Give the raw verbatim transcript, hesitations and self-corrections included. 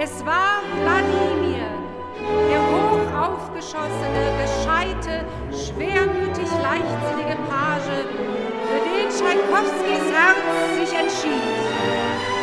Es war Wladimir, der hoch aufgeschossene, gescheite, schwermütig leichtsinnige Page, für den Tschaikowskis Herz sich entschied.